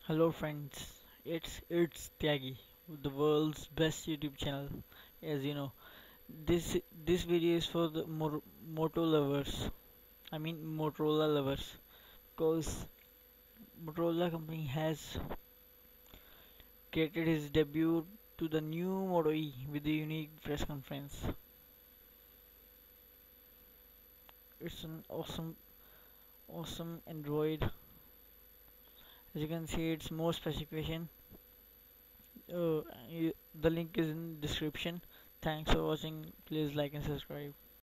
Hello friends, it's Tyagi, the world's best YouTube channel. As you know, this video is for the Moto lovers. I mean Motorola lovers, because Motorola company has created his debut to the new Moto E with a unique press conference. It's an awesome Android. As you can see, it's more specification. Uh, the link is in description. Thanks for watching. Please like and subscribe.